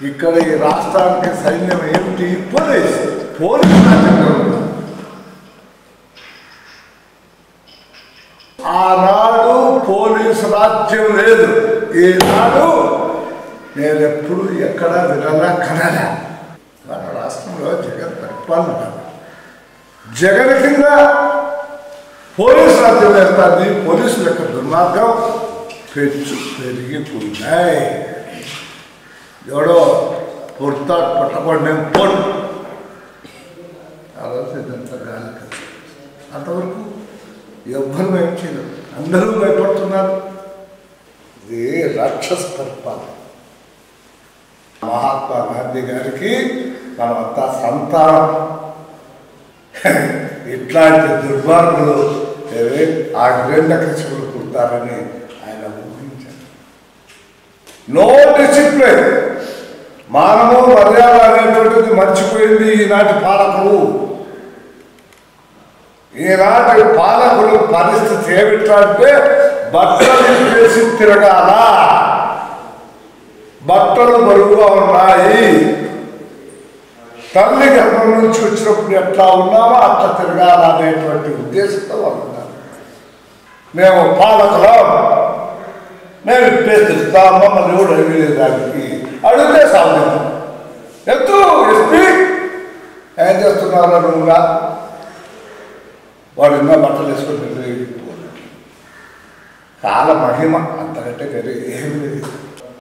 ఇక్కడ ఈ రాష్ట్రానికి సైన్యం ఏమిటి? పోలీస్ రాజ్యం. ఆనాడు పోలీసు రాజ్యం లేదు. ఈనాడు నేనెప్పుడు ఎక్కడ వినలా కనలా. మన రాష్ట్రంలో జగన్ పరిపాలన, జగన్ కింద పోలీసు రాజ్యం వేస్తుంది. పోలీసుల యొక్క దుర్మార్గం పెరిగిపోయినాయి. ఎవడో పట్టబడిన పొడు ఆ రోజు ఇదంతా గాలి కదా. అంతవరకు ఎవ్వరు భయం చేయలేదు, అందరూ భయపడుతున్నారు. ఇది రాక్షస పరిపాలన. మహాత్మా గాంధీ గారికి మనమంతా సంతానం. ఇట్లాంటి దుర్మార్గులు ఆ హిరణ్యకశిపులు పుడతారని ఆయన ఊహించారు. నో డిసిప్లిన్, మానవ మర్యాద అనేటువంటిది మర్చిపోయింది ఈనాటి పాలకులు. ఈనాటి పాలకులు పరిస్థితి ఏమిటంటే బట్టలు వేసి తిరగాల, బట్టలు బరువుగా ఉన్నాయి. తల్లి గర్భం నుంచి వచ్చినప్పుడు ఎట్లా ఉన్నామో అట్లా తిరగాలనేటువంటి ఉద్దేశంతో వాళ్ళు ఉన్నారు. మేము పాలకులం, మేము ఇప్పేస్తాం, మమ్మల్ని కూడా అడిగేదానికి అడిగితే సాధ్యం. ఎంతో ఎస్పీ ఏం చేస్తున్నారు నువ్వుగా వాడు ఇంకా బట్టలు వేసుకొని కాల మహిమ అంతకంటే వేరే ఏం లేదు.